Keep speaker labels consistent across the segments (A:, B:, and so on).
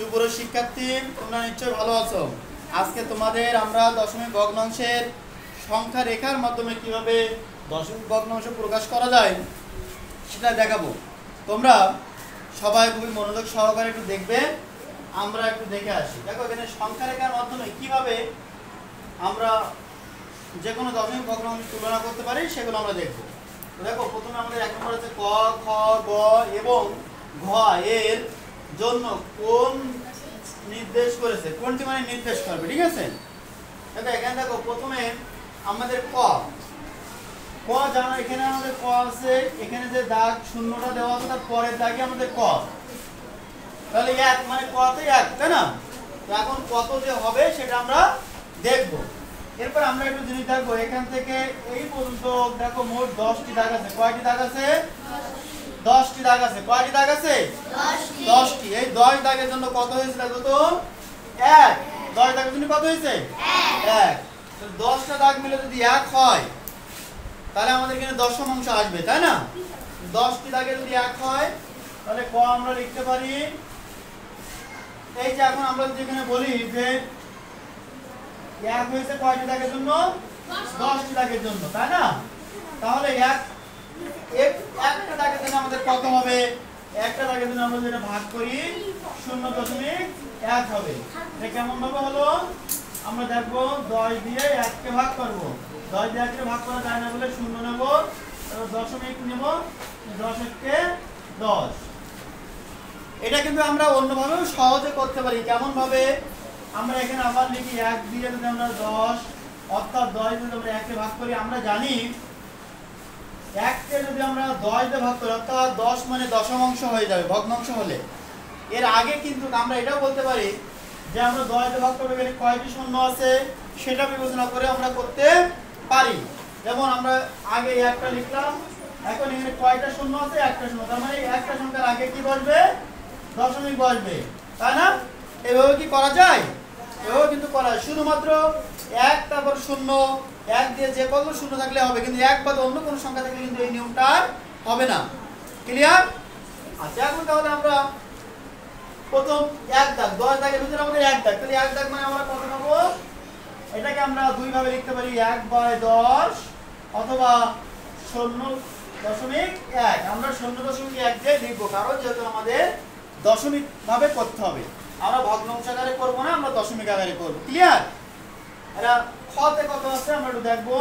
A: সুপ্রিয় শিক্ষার্থী, তোমরা নিশ্চয়ই ভালো আছো। আজকে তোমাদের আমরা দশমিক ভগ্নাংশের সংখ্যা রেখার মাধ্যমে কিভাবে দশমিক ভগ্নাংশ প্রকাশ করা যায় সেটা দেখাবো। তোমরা সবাই খুবই মনোযোগ সহকারে একটু দেখবে। আমরা একটু দেখে আসি। দেখো এখানে সংখ্যা রেখার মাধ্যমে কিভাবে আমরা যে কোনো দশমিক ভগ্নাংশ তুলনা করতে পারি সেগুলো আমরা দেখবো। দেখো প্রথমে আমাদের এক নম্বর আছে ক, খ, গ এবং ঘ এর জন্য কোন নির্দেশ করেছে, কোনটি মানে নির্দেশ করবে, ঠিক আছে। এখানে দেখো প্রথমে আমাদের ক জানা, এখানে আমাদের ক আছে, এখানে যে দাগ শূন্যটা দেওয়া আছে তার পরের দাগে আমাদের ক, তাহলে এক মানে কতে এক, তাই না। এখন কত যে হবে সেটা আমরা দেখবো। এরপর আমরা একটু জিনিস দেখবো, এখান থেকে এই পর্যন্ত দেখো মোট 10টি দাগ আছে। কয়টি দাগ আছে? 10টি দাগ আছে। কয়টি দাগ আছে? 10টি। এই 10 দাগের জন্য কত হয়েছে দেখো তো? 1। 10 দাগের জন্য কত হয়েছে? 1। তো 10টা দাগ মিলে যদি 1 হয় তাহলে আমাদের এখানে দশম অংশ আসবে, তাই না। 10টি দাগে যদি 1 হয় তাহলে ক আমরা লিখতে পারি, এই যে এখন আমরা যেখানে বলি যে 1 হয়েছে কয়টি দাগের জন্য? 10টি দাগের জন্য, তাই না। তাহলে একটা দাগের জন্য আমাদের কত হবে? একটা দাগের জন্য আমরা যেটা ভাগ করি 0.1 হবে। এটা কেমন ভাবে হলো? আমরা দেখবো 10 দিয়ে 1 কে ভাগ করব। 10 দিয়ে 1 কে ভাগ করা যায় না বলে 0 নেব, তারপর দশমিক নেব, 10 কে 10। এটা কিন্তু আমরা অন্যভাবেও সহজে করতে পারি। কেমন ভাবে? আমরা এখানে আবার লিখি 1 দিয়ে যদি আমরা 10, অর্থাৎ 10 দিয়ে আমরা 1 কে ভাগ করি, আমরা জানি 1 কে যদি আমরা 10 দিয়ে ভাগ করি অর্থাৎ 10 মানে দশম অংশ হয়ে যাবে ভগ্নাংশ হলে। এর আগে কিন্তু আমরা এটাও বলতে পারি যে আমরা 10 দিয়ে ভাগ করব, এখানে কয়টি শূন্য আছে সেটা বিবেচনা করে আমরা করতে পারি। যেমন আমরা আগে একটা লিখলাম, এখন এখানে কয়টা শূন্য আছে? একটা শূন্য, তার মানে একটা সংখ্যার আগে কি বসবে? দশমিক বসবে, তাই না। এভাবে কি করা যায়? এভাবে কিন্তু করা যায়। শুধুমাত্র 1 তারপর 0, 1 দিয়ে যে কত শূন্য থাকলে হবে, কিন্তু 1 বাদ অন্য কোনো সংখ্যা থাকলে কিন্তু এই নিয়মটা হবে না। ক্লিয়ার? আচ্ছা, এখন তাহলে আমরা প্রথম 1 দাগ, 10 দাগের ভিতরে আমাদের 1 দাগ, তাহলে 1 দাগ মানে আমরা কত নেব? এটাকে আমরা দুই ভাবে লিখতে পারি, 1/10 অথবা 0.1। আমরা 0.1 দিয়ে লিখবো, কারণ যেহেতু আমাদের দশমিক ভাবে করতে হবে। আমরা ভগ্নাংশ আকারে করব না, আমরা দশমিক আকারে করব। ক্লিয়ার? এটা খতে কত আছে আমরা একটু দেখবো।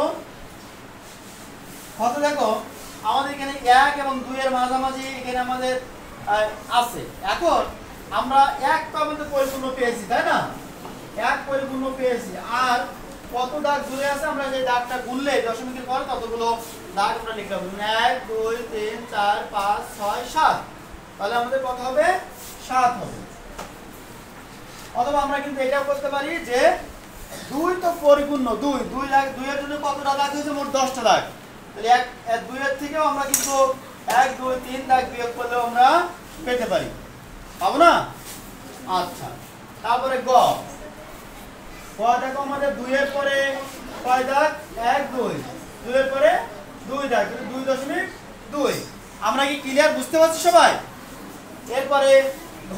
A: খতে দেখো আমাদের এখানে 1 এবং 2 এর মাঝামাঝি এখানে আমাদের আছে। এখন আমরা 1 তো আমাদের পরিপূর্ণ পেয়েছি, তাই না। 1 পরিপূর্ণ পেয়েছি, আর কত দাগ দূরে আছে আমরা যে দাগটা গুনলে দশমিকের পরে ততগুলো দাগ আমরা লিখলাম। 1 2 3 4 5 6 7, তাহলে আমাদের কত হবে? 7 হবে। অথবা আমরা কিন্তু এটাও করতে পারি যে 2 তো পরিপূর্ণ, 2 এর জন্য কতটা দাগ হয়েছে? মোট 10টা দাগ। তাহলে 2 এর থেকেও আমরা কিন্তু 1 2 3 দাগ বিয়োগ করলেও আমরা পেতে পারি, পাবো না। আচ্ছা, তারপরে গ দেখো আমাদের 2 এর পরে কয় দাগ? 1 2, 2 এর পরে 2 দাগ, 2.2। আমরা কি ক্লিয়ার? বুঝতে পারছি সবাই? এরপরে ঘ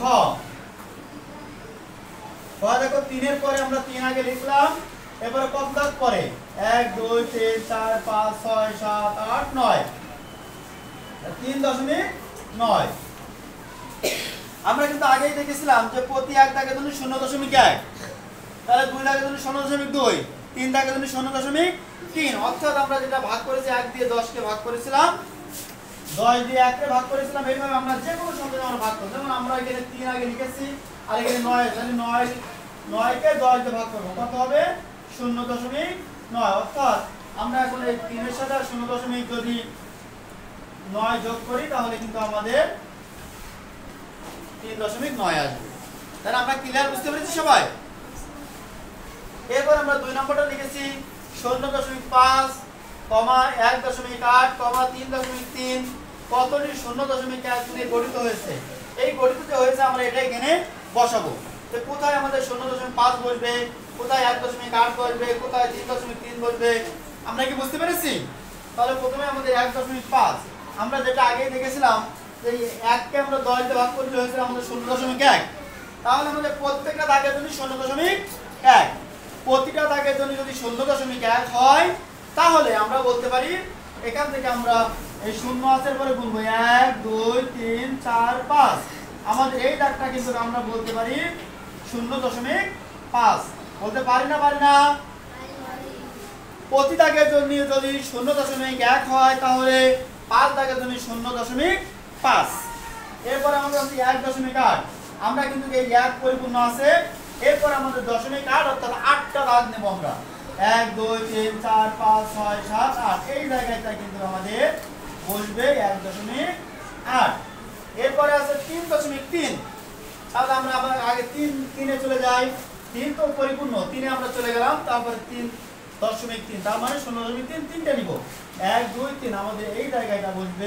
A: দেখো 3 এর পরে আমরা 3 আগে লিখলাম, এরপরে কত দাগ পরে? 1 2 3 4 5 6 7 8 9, 3.9। আমরা কিন্তু আগেই দেখেছিলাম যে প্রতি 1 দাগের জন্য 0.1, তাহলে 2 দাগের জন্য 0.2, 3 দাগের জন্য 0.3। অর্থাৎ আমরা যেটা ভাগ করেছি 1 দিয়ে 10 কে ভাগ করেছিলাম, 10 দিয়ে 1 কে ভাগ করেছিলাম, এইভাবে আমরা যে কোনো সংখ্যা আমরা ভাগ করব। যেমন আমরা এখানে 3 আগে লিখেছি, আর এখানে 9, তাহলে 9 কে 10 দিয়ে ভাগ করব, কত হবে? 0.9। অর্থাৎ আমরা এখন এই 3 এর সাথে 0.9 যদি 9 যোগ করি তাহলে কিন্তু আমাদের 3.9 আসবে। তাহলে আমরা ক্লিয়ার? বুঝতে পেরেছি সবাই? এরপর আমরা 2 নম্বরটা লিখেছি 0.5, 1.8, 3.3। কতটি 0.1 দিয়ে গঠিত হয়েছে? এই গঠিত যে হয়েছে আমরা এটা এখানে বসাবো। তো কোথায় আমাদের 0.5 বসবে, কোথায় 1.8 বসবে, কোথায় 3.3 বসবে, আমরা কি বুঝতে পেরেছি? তাহলে প্রথমে আমাদের 1.5, আমরা যেটা আগেই দেখেছিলাম যে 1 কে আমরা 10 দিয়ে ভাগ করলে হয়েছিল আমাদের 0.1। তাহলে আমাদের প্রত্যেকটা দাগের জন্য 0.1, প্রতিটা দাগের জন্য যদি 0.1 হয় তাহলে আমরা বলতে পারি এখান থেকে আমরা এই শূন্য আছে পরে গুনবো 1 2 3 4 5, আমাদের এই দাগটা কিন্তু আমরা বলতে পারি 0.5, বলতে পারি না পারি না? প্রতি দাগের জন্য যদি 0.1 হয় তাহলে 5 দাগের জন্য 0.5। এরপর আমাদের আছে 1.8, আমরা কিন্তু এই 1 পরিপূর্ণ আছে, এরপর আমাদের 0.8 অর্থাৎ 8টা দাগ নেব আমরা, 1 2 3 4 5 6 7 8, এই জায়গাটা কিন্তু আমাদের বসবে 1.8। এরপরে আছে 3.3, তাহলে আমরা আবার আগে 3 চলে যাই, 3 তো পরিপূর্ণ, 3 আমরা চলে গেলাম, তারপরে 3.3, তার মানে 0.3 তিনটা নিব, 1 2 3, আমাদের এই জায়গাটা বসবে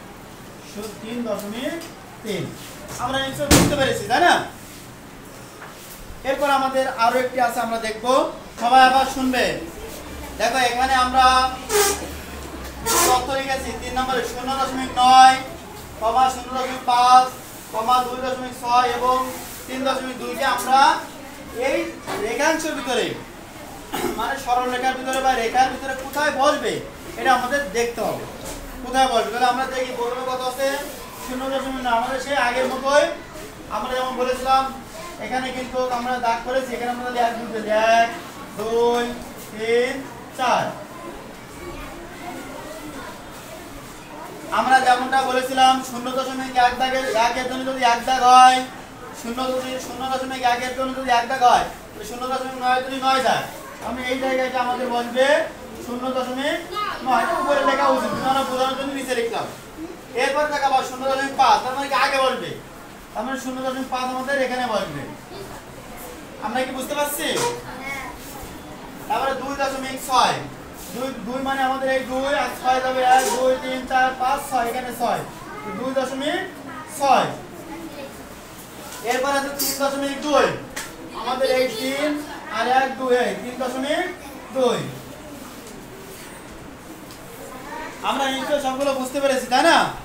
A: 3.3। আমরা নিশ্চয় বুঝতে পেরেছি, তাই না? এরপর আমাদের আরো একটি আছে, আমরা দেখব, সবাই আবার শুনবে। দেখো এখানে আমরা তথ্য লিখেছি 3 নম্বরে 0.9, 0.5, 2.6 এবং 3.2 কে আমরা এই রেখাংশের ভিতরে মানে সরল রেখার ভিতরে বা রেখার ভিতরে কোথায় বসবে এটা আমাদের দেখতে হবে, কোথায় বসবে। তাহলে আমরা দেখি প্রথমে কত আছে 0.9, আমাদের সেই আগের মতোই আমরা যেমন বলেছিলাম এখানে কিন্তু আমরা দাগ করেছি, এখানে আমরা 1 2 3 4, আমরা যেমনটা বলেছিলাম 0.1 দাগের 1 এর জন্য যদি 1 দাগ হয়, 0.1 এর জন্য যদি 1 দাগ হয়, 0.9 যদি 9 দাগ, আমি এই জায়গাটা আমাদের বসবে 0.9, উপরে লেখা উচিত, আমরা বোঝানোর জন্য নিচে লিখলাম। এরপর দেখা পাবো 0.5, তার মানে কি আগে বসবে, তার মানে 0.5 আমাদের এখানে বসবে, আমরা কি বুঝতে পারছি? তারপরে 2.6, 2 মানে আমাদের এই 2 আর 6 যাবে, 1 2 3 4 5 6, এখানে 6, 2.6। এরপর আছে 3.2, আমাদের এই 3 আর 1 2, 3.2। আমরা নিশ্চয় সবগুলো বুঝতে পেরেছি, তাই না?